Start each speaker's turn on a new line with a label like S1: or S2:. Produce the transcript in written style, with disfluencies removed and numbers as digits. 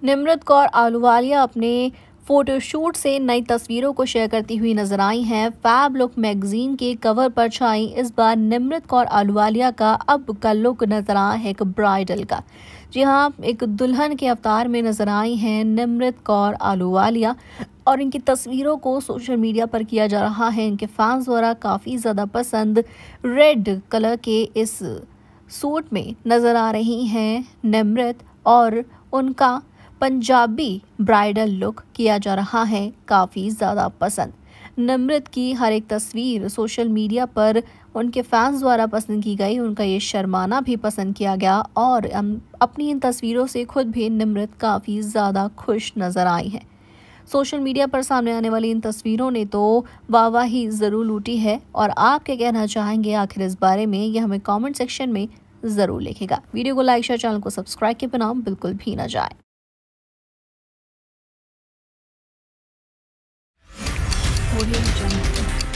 S1: निमृत कौर आहलूवालिया अपने फोटोशूट से नई तस्वीरों को शेयर करती हुई नजर आई हैं। फैब लुक मैगजीन के कवर पर छाई इस बार निमृत कौर आहलूवालिया का अब का लुक नजर आया है एक ब्राइडल का। जी हाँ, एक दुल्हन के अवतार में नजर आई हैं निमृत कौर आहलूवालिया और इनकी तस्वीरों को सोशल मीडिया पर किया जा रहा है इनके फैंस द्वारा काफ़ी ज़्यादा पसंद। रेड कलर के इस सूट में नजर आ रही हैं निमृत और उनका पंजाबी ब्राइडल लुक किया जा रहा है काफ़ी ज़्यादा पसंद। निमृत की हर एक तस्वीर सोशल मीडिया पर उनके फैंस द्वारा पसंद की गई, उनका ये शर्माना भी पसंद किया गया और अपनी इन तस्वीरों से खुद भी निमृत काफ़ी ज़्यादा खुश नज़र आई हैं। सोशल मीडिया पर सामने आने वाली इन तस्वीरों ने तो वाहवाही ज़रूर लूटी है और आप क्या कहना चाहेंगे आखिर इस बारे में, ये हमें कमेंट सेक्शन में ज़रूर लिखिएगा। वीडियो को लाइक शेयर, चैनल को सब्सक्राइब के बिना बिल्कुल भी ना जाए।
S2: Audio Jungle.